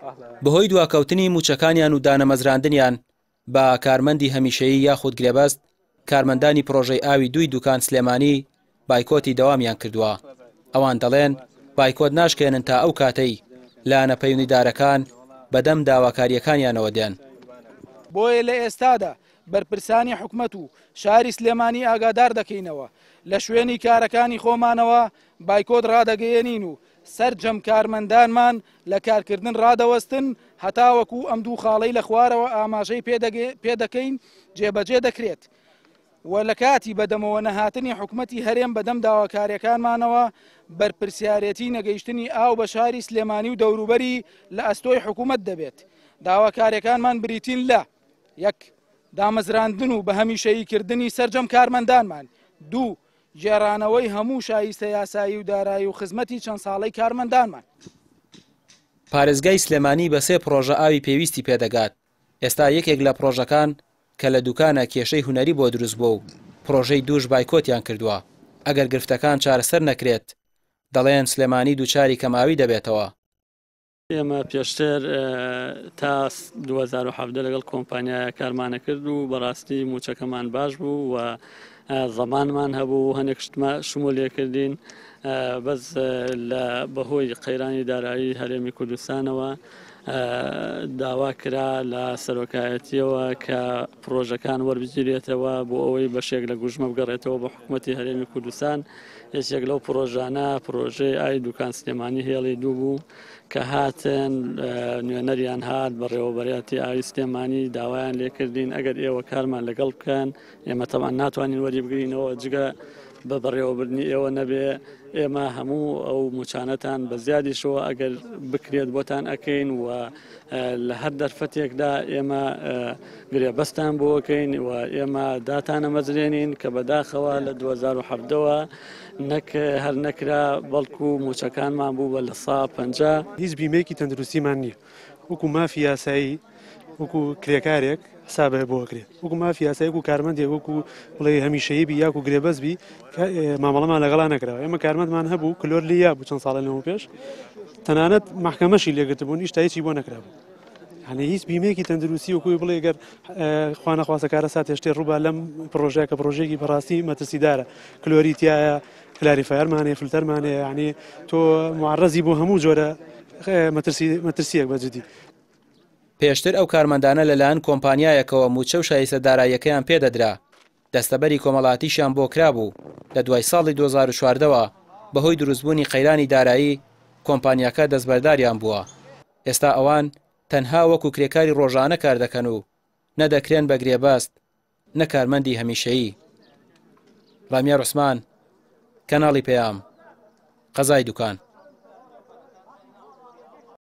بەهۆی دواکەوتنی موچەکانیان و دانەمەزراندنیان بە کارمەندی هەمیشەیی یاخود گرێبەست کارمەندانی پڕۆژەی ئاوی دووی دووکان سلێمانی بایکۆتی دەوامیان کردووە. ئەوان دەڵێن بایکۆت ناشکێنن تا ئەو کاتەی لایەنە پەیوەندیدارەکان بەدەم داواکاریەکانیانەوە دێن. بۆیە لە ئێستادا بەرپرسانی حکومەت و شاری سلێمانی ئاگادار دەکەینەوە لە شوێنی کارەکانی خۆمانەوە بایکۆت ڕادەگەیەنین و سەرجەم کارمەندانمان لە کارکردن ڕادەوەستن هەتاوەکو ئەم دوو خاڵەی لە خوارەوە ئاماژەی پێدەکەین جێبەجێ دەکرێت. و لە کاتی بەدەمەوە نەهاتنی حکومەتی هەرێم بەدەم داواکاریەکانمانەوە بەرپرسیارەتی نەگەیشتنی ئاو بە شاری سلێمانی و دەوروبەری لە ئەستۆی حکومەت دەبێت. داواکاریەکانمان بریتین لە یەک دامەزراندن و بە هەمیشەییکردنی سەرجەم کارمەندانمان، دوو گێڕانەوەی هەموو شایستە یاسایی و دارایی و خزمەتی چەند ساڵەی کارمەندانمان. پارێزگای سلێمانی بە 3 پڕۆژە ئاوی پێویستی پێدەگات. ئێستا یەکێک لە پڕۆژەکان کە لە دووکانە کێشەی هوەری بۆ دروست بوو و پڕۆژەی دووش بایکۆتیان کردووە. ئەگەر گرفتەکان چارەسەر نەکرێت دەڵێن سلێمانی دووچاری کەماوی دەبێتەوە. ئێمە پێشتر تا 2017 لەگەڵ کۆمپانیایە کارمانە کرد و بەڕاستی موچەکەمان باش بوو و زەمانمان هەبوو هەنێک شمول لێکردین بەس لە بەهۆی قەیرانی دارایی هەرێمی کوردستانەوە داوا کرا لە سەرۆکایەتیەوە کە پرۆژەکان وەربگیرێتەوە بۆ ئەوەی بەشێک لە گوژمە بگەڕێتەوە بە حکوومەتی هەرێمی کوردستان. یەکێک لەو پرۆژانە پرۆژەی ئای دووکان سلێمانی هێڵی دوو بوو کە هاتن نوێنەریان هات بە ڕێوەبەرەتی ئاوی سلێمانی داوایان لێکردین ئەگەر ئێوە کارمان لەگەڵ بکەن ئێمە تەمان ناتوانین وەری بگرینەوە جگە بە بەڕێوەبردننی ئێوە نەبێ ئێمە هەموو ئەو موچانەتان بە زیادیشەوە ئەگەر بکرێت بۆتان ئەەکەین و لە هەر دەرفەتێکدا ئێمە گرێبەستان بۆکەین و ئێمە داتانە مەزرێنین کە بەداخەوە لە 2017ەوە هەر نەکرا بەڵکو موچەکانمان بوو بە لە 150. هیچ بیمەیەکی تەندروستیمان نییە وەکو مافی یاسایی وەکو کرێکارێک حسابە بۆکرێت وەکو مافی یاسایی وەکو کارمەندێک وەکو بڵێ هەمیشەیی بی یاکو گرێبەزبی مامەڵەمان لەگەڵا نەکراوە. ئێمە کارمەندمان هەبوو کلۆر لیا بوو چەند ساڵە لەمە پێش تەنانەت محکەمەشی لێگرتبوون هیچ تایەکی بۆ نەکرابوو. هەنێ هیچ بیمەیەکی تەندروستی وەکوی بڵێ گەر خوا نەخواسە کارە سات هێشتێ ڕووبا لەم پرۆژەیە کە پرۆژێکی بەڕاستی مەترسیدارە کلۆری تایە کلاریفایەرمانێ فلتەرمانێ یعنی تۆ معرەزی بۆ هەموو جۆرە مەترسیەک بەجددی. پێشتر ئەو کارمەندانە لەلایەن کۆمپانیایەکەوە موچە و شایستە داراییەکەیان پێدەدرا دەستەبەری کۆمەڵاتیشیان بۆ کرابوو لە دوای ساڵی 2014ەوە بەهۆی دروستبوونی قەیرانی دارایی کۆمپانیاکە دەستبەرداریان بووە. ئێستا ئەوان تەنها وەکو کرێکاری ڕۆژانە کار دەکەن و نەدەکرێن بە گرێبەست نە کارمەندی هەمیشەیی. ڕامیار عوسمان، کەناڵی پەیام، قەزای دووکان.